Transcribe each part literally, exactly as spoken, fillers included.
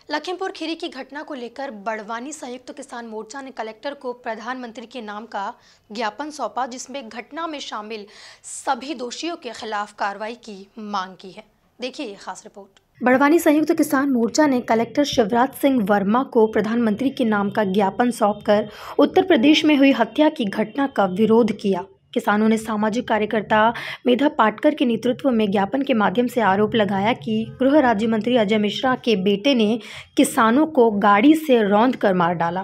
लखीमपुर खीरी की घटना को लेकर बड़वानी संयुक्त किसान मोर्चा ने कलेक्टर को प्रधानमंत्री के नाम का ज्ञापन सौंपा, जिसमें घटना में शामिल सभी दोषियों के खिलाफ कार्रवाई की मांग की है। देखिए ये खास रिपोर्ट। बड़वानी संयुक्त किसान मोर्चा ने कलेक्टर शिवराज सिंह वर्मा को प्रधानमंत्री के नाम का ज्ञापन सौंपकर उत्तर प्रदेश में हुई हत्या की घटना का विरोध किया। किसानों ने सामाजिक कार्यकर्ता मेधा पाटकर के नेतृत्व में ज्ञापन के माध्यम से आरोप लगाया कि गृह राज्य मंत्री अजय मिश्रा के बेटे ने किसानों को गाड़ी से रौंद कर मार डाला।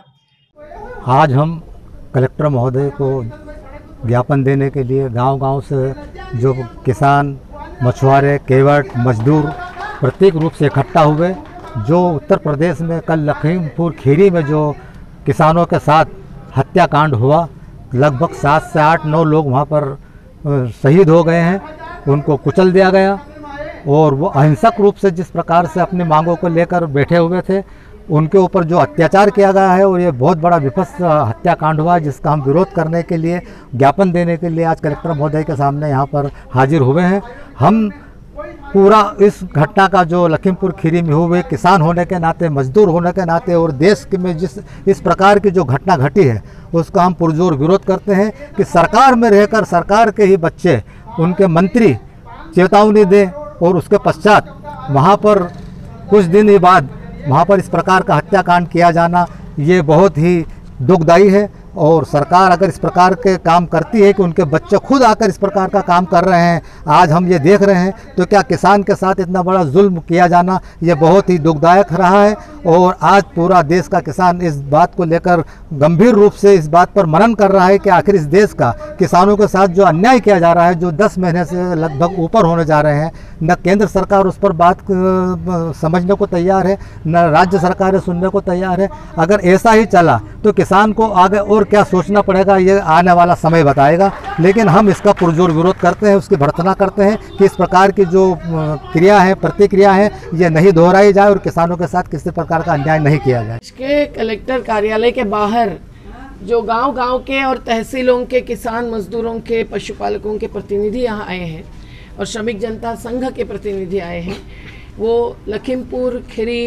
आज हम कलेक्टर महोदय को ज्ञापन देने के लिए गांव-गांव से जो किसान, मछुआरे, केवट, मजदूर प्रत्येक रूप से इकट्ठा हुए। जो उत्तर प्रदेश में कल लखीमपुर खीरी में जो किसानों के साथ हत्याकांड हुआ, लगभग सात से आठ नौ लोग वहाँ पर शहीद हो गए हैं, उनको कुचल दिया गया। और वो अहिंसक रूप से जिस प्रकार से अपनी मांगों को लेकर बैठे हुए थे, उनके ऊपर जो अत्याचार किया गया है, और ये बहुत बड़ा विपक्ष हत्याकांड हुआ, जिसका हम विरोध करने के लिए, ज्ञापन देने के लिए आज कलेक्टर महोदय के सामने यहाँ पर हाजिर हुए हैं। हम पूरा इस घटना का जो लखीमपुर खीरी में हुए, किसान होने के नाते, मजदूर होने के नाते और देश में जिस इस प्रकार की जो घटना घटी है, उसका हम पुरजोर विरोध करते हैं कि सरकार में रहकर सरकार के ही बच्चे, उनके मंत्री चेतावनी दें और उसके पश्चात वहाँ पर कुछ दिन ही बाद वहाँ पर इस प्रकार का हत्याकांड किया जाना, ये बहुत ही दुखदायी है। और सरकार अगर इस प्रकार के काम करती है कि उनके बच्चे खुद आकर इस प्रकार का काम कर रहे हैं, आज हम ये देख रहे हैं, तो क्या किसान के साथ इतना बड़ा जुल्म किया जाना ये बहुत ही दुखदायक रहा है। और आज पूरा देश का किसान इस बात को लेकर गंभीर रूप से इस बात पर मनन कर रहा है कि आखिर इस देश का किसानों के साथ जो अन्याय किया जा रहा है, जो दस महीने से लगभग ऊपर होने जा रहे हैं, न केंद्र सरकार उस पर बात समझने को तैयार है, न राज्य सरकारें सुनने को तैयार है। अगर ऐसा ही चला तो किसान को आगे और क्या सोचना पड़ेगा, ये आने वाला समय बताएगा। लेकिन हम इसका पुरजोर विरोध करते हैं, उसकी भर्त्सना करते हैं कि इस प्रकार की जो क्रिया है, प्रतिक्रिया है, ये नहीं दोहराई जाए और किसानों के साथ किसी प्रकार का अन्याय नहीं किया जाए। इसके कलेक्टर कार्यालय के बाहर जो गांव-गांव के और तहसीलों के किसान, मजदूरों के, पशुपालकों के प्रतिनिधि यहाँ आए हैं और श्रमिक जनता संघ के प्रतिनिधि आए हैं, वो लखीमपुर खीरी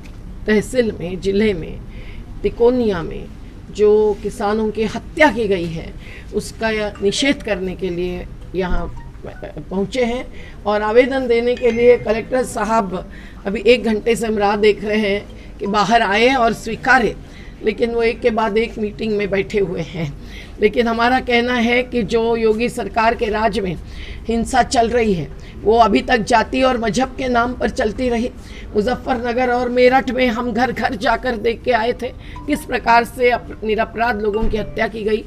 तहसील में, जिले में, तिकोनिया में जो किसानों की हत्या की गई है, उसका निषेध करने के लिए यहाँ पहुँचे हैं। और आवेदन देने के लिए कलेक्टर साहब अभी एक घंटे से हम राह देख रहे हैं कि बाहर आए और स्वीकारे, लेकिन वो एक के बाद एक मीटिंग में बैठे हुए हैं। लेकिन हमारा कहना है कि जो योगी सरकार के राज में हिंसा चल रही है, वो अभी तक जाति और मजहब के नाम पर चलती रही। मुजफ्फरनगर और मेरठ में हम घर घर जाकर देख के आए थे किस प्रकार से निरपराध लोगों की हत्या की गई।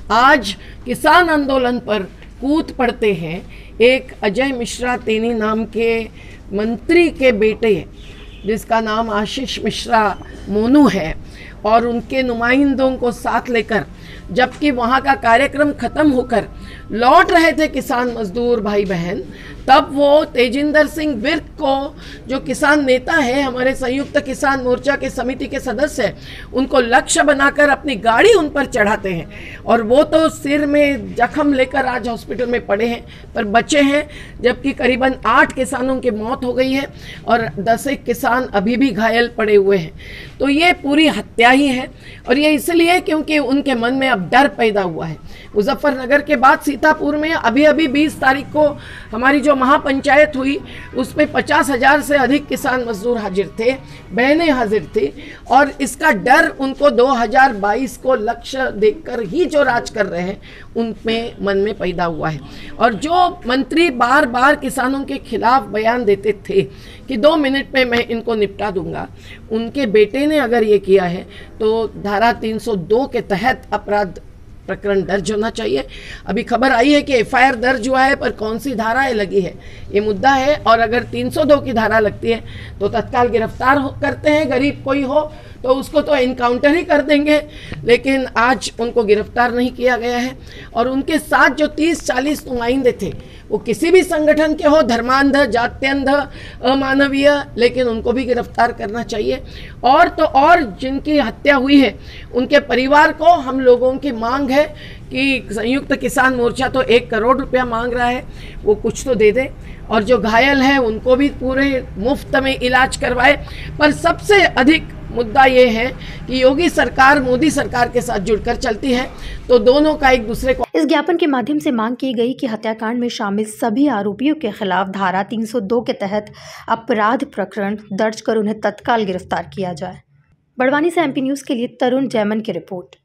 आज किसान आंदोलन पर कूद पड़ते हैं एक अजय मिश्रा तेनी नाम के मंत्री के बेटे, जिसका नाम आशीष मिश्रा मोनू है, और उनके नुमाइंदों को साथ लेकर, जबकि वहाँ का कार्यक्रम ख़त्म होकर लौट रहे थे किसान मजदूर भाई बहन, तब वो तेजिंदर सिंह विर्क को, जो किसान नेता है, हमारे संयुक्त किसान मोर्चा के समिति के सदस्य हैं, उनको लक्ष्य बनाकर अपनी गाड़ी उन पर चढ़ाते हैं। और वो तो सिर में जख्म लेकर आज हॉस्पिटल में पड़े हैं, पर बचे हैं, जबकि करीबन आठ किसानों की मौत हो गई है और दस एक किसान अभी भी घायल पड़े हुए हैं। तो ये पूरी हत्या ही है, और ये इसलिए क्योंकि उनके मन में अब डर पैदा हुआ है। मुजफ्फरनगर के बाद सीतापुर में अभी अभी बीस तारीख को हमारी जो महापंचायत हुई, उसमें पचास हजार से अधिक किसान मजदूर हाजिर थे, बहनें हाजिर थी, और इसका डर उनको दो हज़ार बाईस को लक्ष्य देखकर ही जो राज कर रहे हैं उनमें मन में पैदा हुआ है। और जो मंत्री बार बार किसानों के खिलाफ बयान देते थे कि दो मिनट में मैं इनको निपटा दूंगा, उनके बेटे ने अगर ये किया है तो धारा तीन सौ दो के तहत अपराध प्रकरण दर्ज होना चाहिए। अभी खबर आई है कि एफ आई आर दर्ज हुआ है, पर कौन सी धाराएं लगी है ये मुद्दा है। और अगर तीन सौ दो की धारा लगती है तो तत्काल गिरफ्तार हो करते हैं, गरीब कोई हो तो उसको तो इनकाउंटर ही कर देंगे, लेकिन आज उनको गिरफ्तार नहीं किया गया है। और उनके साथ जो तीस चालीस नुमाइंदे थे वो किसी भी संगठन के हो, धर्मांध, जात्यंध, अमानवीय, लेकिन उनको भी गिरफ्तार करना चाहिए। और तो और जिनकी हत्या हुई है उनके परिवार को हम लोगों की मांग है कि संयुक्त किसान मोर्चा तो एक करोड़ रुपया मांग रहा है, वो कुछ तो दे दे, और जो घायल हैं उनको भी पूरे मुफ्त में इलाज करवाए। पर सबसे अधिक मुद्दा ये है कि योगी सरकार मोदी सरकार के साथ जुड़कर चलती है, तो दोनों का एक दूसरे को। इस ज्ञापन के माध्यम से मांग की गई कि हत्याकांड में शामिल सभी आरोपियों के खिलाफ धारा तीन सौ दो के तहत अपराध प्रकरण दर्ज कर उन्हें तत्काल गिरफ्तार किया जाए। बड़वानी से एमपी न्यूज़ के लिए तरुण जैमन की रिपोर्ट।